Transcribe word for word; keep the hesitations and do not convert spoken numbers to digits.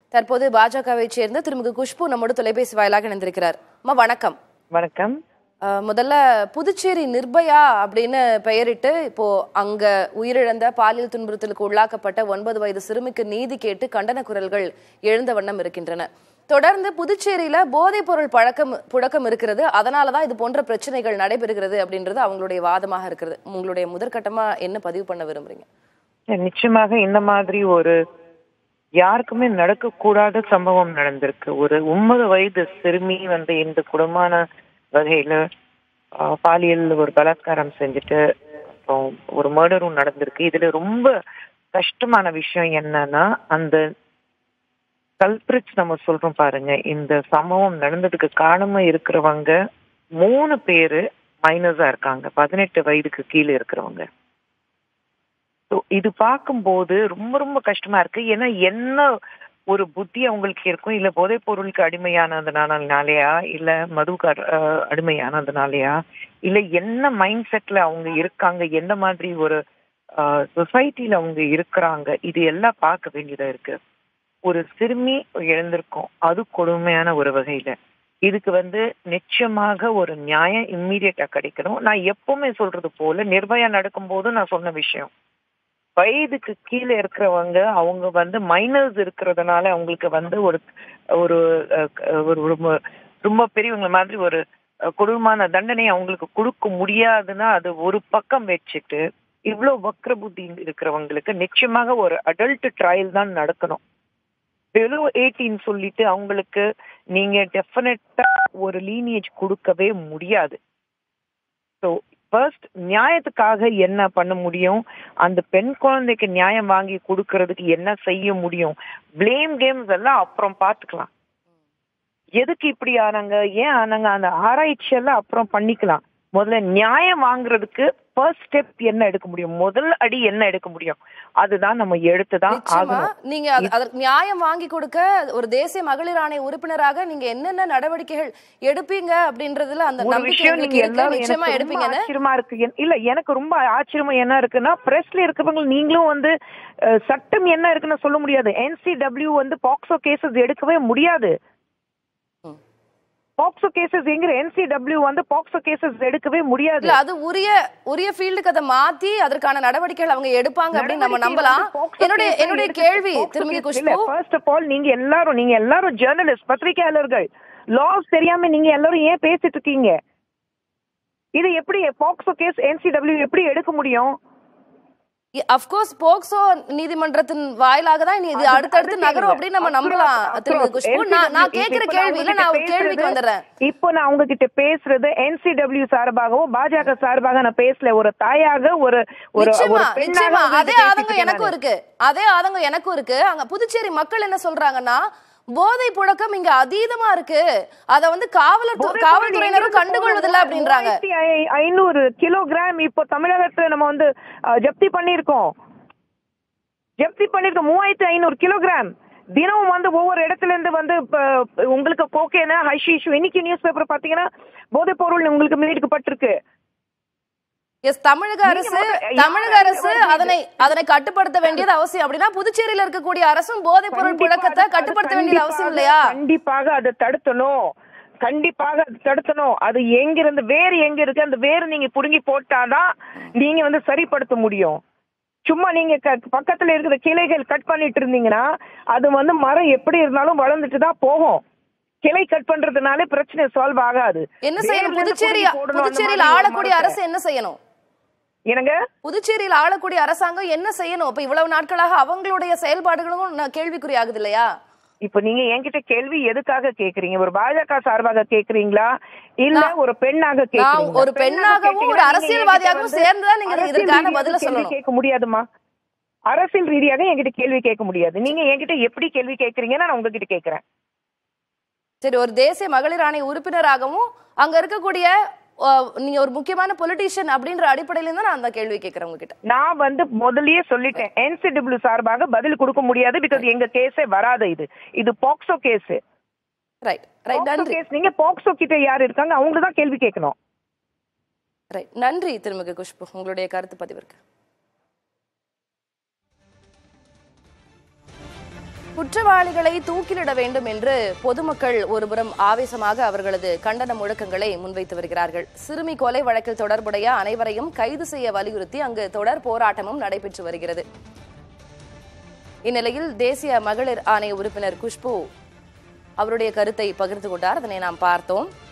தற்போது பாஜகவை சேர்ந்த திருமிகு குஷ்பு நம்மோடு தொலைபேசி வாயிலாக இணைந்திருக்கிறார். அம்மா வணக்கம். வணக்கம். முதல்ல புதுச்சேரி நிர்பயா அப்படின்னு பெயரிட்டு இப்போ அங்க உயிரிழந்த பாலியல் துன்புறுத்தலுக்கு உள்ளாக்கப்பட்ட ஒன்பது வயது சிறுமிக்கு நீதி கேட்டு கண்டன குரல்கள் எழுந்த வண்ணம் இருக்கின்றன. தொடர்ந்து புதுச்சேரியில போதைப் பொருள் பழக்கம் புழக்கம் இருக்கிறது, அதனாலதான் இது போன்ற பிரச்சனைகள் நடைபெறுகிறது அப்படின்றது அவங்களுடைய வாதமாக இருக்கிறது. உங்களுடைய முதற்கட்டமா என்ன பதிவு பண்ண விரும்புறீங்க? நிச்சயமாக இந்த மாதிரி ஒரு யாருக்குமே நடக்கக்கூடாத சம்பவம் நடந்திருக்கு. ஒரு ஒன்பது வயது சிறுமி வந்து இந்த குடும்பமான வகையில பாலியல் ஒரு பலாத்காரம் செஞ்சுட்டு அப்புறம் ஒரு மர்டரும் நடந்திருக்கு. இதுல ரொம்ப கஷ்டமான விஷயம் என்னன்னா, அந்த கல்பிரிட்ஸ் நம்ம சொல்றோம் பாருங்க, இந்த சம்பவம் நடந்ததுக்கு காரணமா இருக்கிறவங்க மூணு பேரு மைனர்ஸா இருக்காங்க, பதினெட்டு வயதுக்கு கீழே இருக்கிறவங்க. இது பார்க்கும்போது ரொம்ப ரொம்ப கஷ்டமா இருக்கு. ஏன்னா என்ன ஒரு புத்தி அவங்களுக்கு இருக்கும், இல்ல போதைப் பொருளுக்கு அடிமையானதுனாலயா, இல்ல மதுவுக்கு அடிமையானதுனாலயா, இல்ல என்ன மைண்ட் செட்ல அவங்க இருக்காங்க, எந்த மாதிரி ஒரு சொசைட்டில அவங்க இருக்கிறாங்க, இது எல்லாம் பார்க்க வேண்டியதா இருக்கு. ஒரு சிறுமி இழந்திருக்கோம், அது கொடுமையான ஒரு வகையில. இதுக்கு வந்து நிச்சயமாக ஒரு நியாயம் இம்மீடியட்டா கிடைக்கணும். நான் எப்பவுமே சொல்றது போல நிர்பயா நடக்கும் போது நான் சொன்ன விஷயம், வயதுக்கு கீழே இருக்கிறவங்க அவங்க வந்து மைனர்ஸ் இருக்கிறதுனால அவங்களுக்கு வந்து ஒரு ஒரு ரொம்ப பெரியவங்க மாதிரி ஒரு கொடூரமான தண்டனை அவங்களுக்கு கொடுக்க முடியாதுன்னா அது ஒரு பக்கம் வச்சுட்டு, இவ்வளவு வக்ர புத்தி இருக்கிறவங்களுக்கு நிச்சயமாக ஒரு அடல்ட் ட்ரையல் தான் நடக்கணும். வெறும் எயிட்டீன் சொல்லிட்டு அவங்களுக்கு நீங்க டெஃபினட்டா ஒரு லீனியேஜ் கொடுக்கவே முடியாது. ஸோ ஃபர்ஸ்ட் நியாயத்துக்காக என்ன பண்ண முடியும், அந்த பெண் குழந்தைக்கு நியாயம் வாங்கி கொடுக்கறதுக்கு என்ன செய்ய முடியும், பிளேம் கேம்ஸ் எல்லாம் அப்புறம் பார்த்துக்கலாம். எதுக்கு இப்படி ஆனாங்க, ஏன் ஆனாங்க, அந்த ஆராய்ச்சி எல்லாம் அப்புறம் பண்ணிக்கலாம். முதல்ல நியாயம் வாங்குறதுக்கு ஃபர்ஸ்ட் ஸ்டெப் என்ன எடுக்க முடியும், முதல் அடி என்ன எடுக்க முடியும், அதுதான் நம்ம எடுத்துதான் ஆகணும். நீங்க அதற்கு நியாயம் வாங்கி கொடுக்க ஒரு தேசிய மகளிர் ஆணைய உறுப்பினராக நீங்க என்னென்ன நடவடிக்கைகள் எடுப்பீங்க அப்படின்றதுல அந்த நம்பிக்கை நிச்சயமா எடுப்பீங்க. ஆச்சரியமா இருக்கு. இல்ல எனக்கு ரொம்ப ஆச்சரியமா என்ன இருக்குன்னா, பிரஸ்ல இருக்கிறவங்க நீங்களும் வந்து சட்டம் என்ன இருக்குன்னு சொல்ல முடியாது. என்சிடபிள்யூ வந்து பாக்ஸோ கேசஸ் எடுக்கவே முடியாது. பாக்ஸோ கேசஸ் எங்க என்சிடபிள்யூ வந்து பாக்ஸோ கேசஸ் எடுக்கவே முடியாது. அது உரிய உரிய ஃபீல்டுக்கு அதை மாத்தி அதற்கான நடவடிக்கைகள் அவங்க எடுப்பாங்க அப்படின்னு நம்ம நம்பலாம். என்னுடைய என்னுடைய கேள்வி திருமதி குஷ்பு, ஃபர்ஸ்ட் ஆஃப் ஆல் நீங்க எல்லாரும் நீங்க எல்லாரும் ஜெர்னலிஸ்ட், பத்திரிகையாளர்கள், லாஸ் தெரியாம நீங்க எல்லாரும் ஏன் பேசிட்டு இருக்கீங்க? இது எப்படி பாக்ஸோ கேஸ் என்சிடபிள்யூ எப்படி எடுக்க முடியும்? அஃப்கோர்ஸ் போக்சோ நீதிமன்றத்தின் வாயிலாக தான் இது அடுத்தடுத்து நகரும் அப்படின்னு நம்ம நம்பலாம். திருமதி குஷ்பு, நான் கேட்கிற கேள்வியில நான் ஒரு கேள்விக்கு வந்துடுறேன். இப்போ நான் உங்ககிட்ட பேசுறது என்சிடபிள்யூ சார்பாகவோ பாஜக சார்பாக நான் பேசல, ஒரு தாயாக ஒரு நிச்சயமா அதே ஆதங்கம் எனக்கும் இருக்கு, அதே ஆதங்கம் எனக்கும் இருக்கு. அங்க புதுச்சேரி மக்கள் என்ன சொல்றாங்கன்னா, போதை புழக்கம் இங்க அதீதமா இருக்கு, அத வந்து காவலர் காவல்துறையினரும் கண்டுகொள்வதில்லை அப்படின்றாங்க. ஐநூறு கிலோகிராம் இப்போ தமிழகத்துல நம்ம வந்து ஜப்தி பண்ணிருக்கோம் ஜப்தி பண்ணிருக்கோம் மூவாயிரத்தி ஐநூறு கிலோகிராம் தினமும் வந்து ஒவ்வொரு இடத்துல இருந்து வந்து உங்களுக்கு கோகேனா ஹஷீஷ். இன்னைக்கு நியூஸ் பேப்பர் பாத்தீங்கன்னா போதைப் பொருள் உங்களுக்கு மீட்கப்பட்டிருக்கு. எஸ், தமிழக அரசு தமிழக அரசு அதனை அதனை கட்டுப்படுத்த வேண்டியது அவசியம். அப்படின்னா புதுச்சேரியில இருக்கக்கூடிய அரசும் போதைப் பொருள் புழக்கத்தை கட்டுப்படுத்த வேண்டியது அவசியம் இல்லையா? கண்டிப்பாக அதை தடுக்கணும், கண்டிப்பாக அது தடுக்கணும். அது எங்க இருந்து வேறு எங்க இருக்கு, அந்த வேறு நீங்க புடுங்கி போட்டாதான் நீங்க வந்து சரிப்படுத்த முடியும். சும்மா நீங்க பக்கத்துல இருக்கிற கிளைகள் கட் பண்ணிட்டு இருந்தீங்கன்னா அது வந்து மரம் எப்படி இருந்தாலும் வளர்ந்துட்டு தான் போகும். கிளை கட் பண்றதுனால பிரச்சனை சால்வ் ஆகாது. என்ன செய்யணும் புதுச்சேரி புதுச்சேரியில் ஆளக்கூடிய அரசு என்ன செய்யணும்? என்னங்க புதுச்சேரியில் ஆளக்கூடிய அரசாங்கம் என்ன செய்யணும்? இப்ப இவ்வளவு நாட்களாக அவங்களுடைய செயல்பாடுகளும் கேள்விக்குறி ஆகுது இல்லையா? இப்ப நீங்க என்கிட்ட கேள்வி எதுக்காக கேக்குறீங்க? ஒரு பாஜக சார்பாக கேக்குறீங்களா, இல்ல ஒரு பெண்ணாக கேக்குறீங்களா? ஒரு பெண்ணாகவும் ஒரு அரசியல்வாதியாகவும் சேர்ந்துதான் நீங்க இதற்கான பதில சொல்லணும். கேட்க முடியாதுமா, அரசியல் ரீதியாக என்கிட்ட கேள்வி கேட்க முடியாது. நீங்க என்கிட்ட எப்படி கேள்வி கேக்குறீங்கன்னா நான் உங்ககிட்ட கேக்குறேன். சரி, ஒரு தேசிய மகளிர் ஆணைய உறுப்பினராகவும் அங்க இருக்கக்கூடிய நீங்க ஒரு முக்கியமான பொலிட்டிஷியன் அப்படின்ற அடிப்படையில தான் நான் அந்த கேள்வி கேட்கிறேன் உங்ககிட்ட. நான் வந்து முதல்லயே சொல்லிட்டேன், என்சிடபிள்யூ சார்பாக பதில் கொடுக்க முடியாது, பிகாஸ் எங்க கேஸே வராது. இது இது பாக்ஸோ கேஸ். ரைட் ரைட் நன்றி. நீங்க பாக்ஸோ கிட்ட யார் இருக்காங்க அவங்க தான் கேள்வி கேட்கணும். ரைட், நன்றி திருமிகு குஷ்பு உங்களுடைய கருத்து பதிவிற்கு. குற்றவாளிகளை தூக்கிலிட வேண்டும் என்று பொதுமக்கள் ஒருபுறம் ஆவேசமாக அவர்களது கண்டன முழக்கங்களை முன்வைத்து வருகிறார்கள். சிறுமி கொலை வழக்கில் தொடர்புடைய அனைவரையும் கைது செய்ய வலியுறுத்தி அங்கு தொடர் போராட்டமும் நடைபெற்று வருகிறது. இந்நிலையில் தேசிய மகளிர் ஆணைய உறுப்பினர் குஷ்பு அவருடைய கருத்தை பகிர்ந்து கொண்டார். அதனை நாம் பார்த்தோம்.